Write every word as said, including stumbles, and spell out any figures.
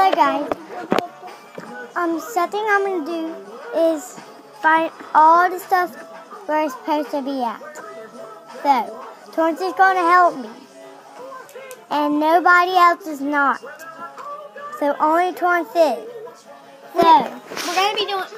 So guys, um, something I'm gonna do is find all the stuff where it's supposed to be at. So, Torrance is gonna help me, and nobody else is not. So only Torrance is. So We're gonna be doing